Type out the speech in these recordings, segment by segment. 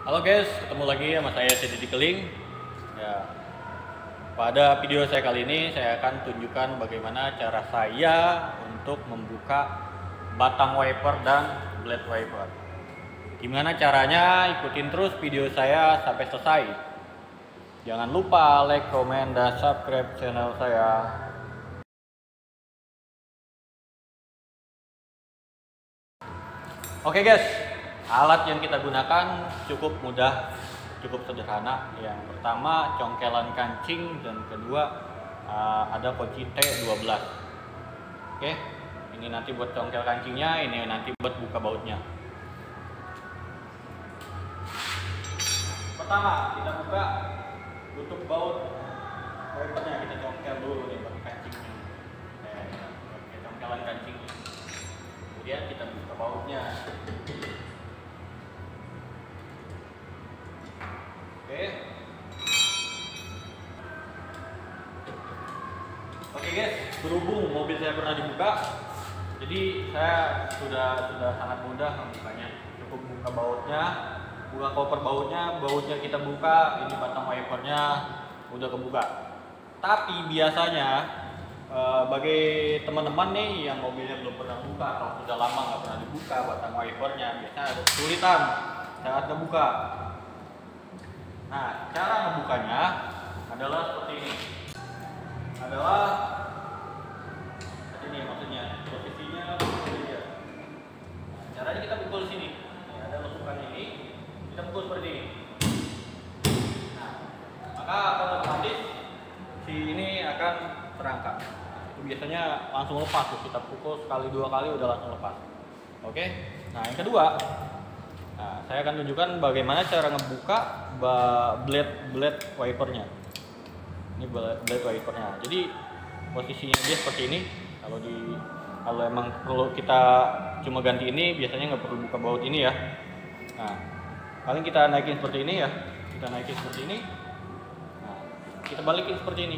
Halo guys, ketemu lagi sama saya Didi Keling. Ya, pada video saya kali ini saya akan tunjukkan bagaimana cara saya untuk membuka batang wiper dan blade wiper. Gimana caranya? Ikutin terus video saya sampai selesai. Jangan lupa like, comment, dan subscribe channel saya. Oke guys, alat yang kita gunakan cukup mudah, cukup sederhana. Yang pertama congkelan kancing, dan kedua ada kunci T12. Oke, ini nanti buat congkel kancingnya, ini nanti buat buka bautnya. Pertama kita buka tutup baut wipernya, kita congkel dulu nih pakai kancingnya. Oke, congkelan kancingnya. Kemudian kita buka bautnya. Oke guys, berhubung mobil saya pernah dibuka, jadi saya sudah sangat mudah membukanya. Cukup buka bautnya, buka koper bautnya kita buka, ini batang wipernya udah kebuka. Tapi biasanya bagi teman-teman nih yang mobilnya belum pernah buka atau sudah lama nggak pernah dibuka batang wipernya, biasanya ada kesulitan saat ngebuka. Nah, cara ngebukanya adalah seperti ini. Ini maksudnya posisinya seperti ini. Nah, caranya kita pukul sini. Ada lekukan ini, kita pukul seperti ini. Nah, maka akan otomatis si ini akan terangkat. Itu biasanya langsung lepas tuh. Kita pukul sekali dua kali udah langsung lepas. Oke. Nah, yang kedua, saya akan tunjukkan bagaimana cara ngebuka blade wipernya. Ini blade wipernya. Jadi posisinya dia seperti ini. Kalau emang perlu kita cuma ganti ini, biasanya nggak perlu buka baut ini ya. Nah, paling kita naikin seperti ini ya. Kita naikin seperti ini. Nah, kita balikin seperti ini.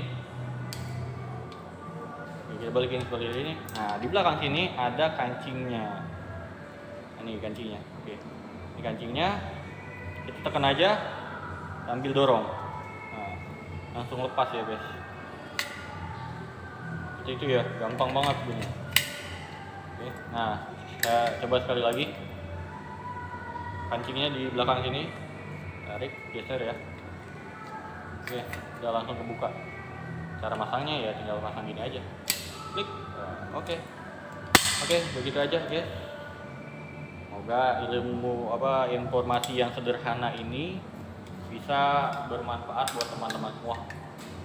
Kita balikin seperti ini. Nah, di belakang sini ada kancingnya. Ini kancingnya. Oke. Ini kancingnya. Kita tekan aja, sambil dorong. Nah, langsung lepas ya guys. Seperti itu ya, gampang banget bunyinya. Oke. Nah, saya coba sekali lagi. Kancingnya di belakang sini, tarik, geser ya. Oke, udah langsung kebuka. Cara masangnya ya tinggal pasang gini aja, klik. Oke, begitu aja guys. Semoga informasi yang sederhana ini bisa bermanfaat buat teman-teman semua.